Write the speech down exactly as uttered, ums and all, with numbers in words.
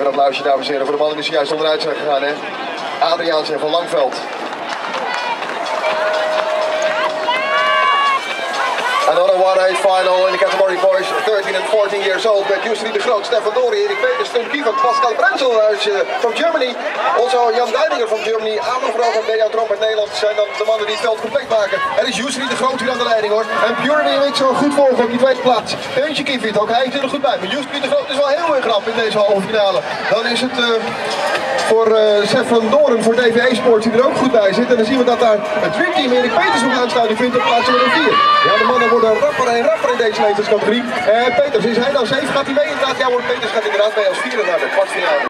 Even een applausje, dames en heren, voor de mannen die zojuist onderuit zijn gegaan, hè. Adriaans en Van Langveld. Another one eight final in the category boys thirteen and fourteen years old met Jusri de Groot, Stefan Dori, Erik Peters, Tom Kiefer, Pascal Brenzel uit uh, from Germany. Also Jan Deininger from Germany, Aaron Vroog en Dejan Tromp uit Nederland zijn dan de mannen die het veld compleet maken. Er is Jusri de Groot hier aan de leiding hoor. En Björn en ik zo goed volgen op die tweede plaats. Eentje Kiefer ook, hij is er goed bij. Maar Jusri de Groot is wel heel erg knap in deze halve finale. Dan is het uh, voor uh, Stefan Doren, voor D V E Sports die er ook goed bij zit. En dan zien we dat daar het dreamteam Erik Peters ook aanstaan. Die vindt op plaats nummer vier. Ja, de mannen worden rapper en rapper in deze leeftijdscategorie. Uh, Peters, is hij nou safe? Gaat hij mee inderdaad? Ja hoor, Peters gaat inderdaad mee als vierde naar de kwartfinale.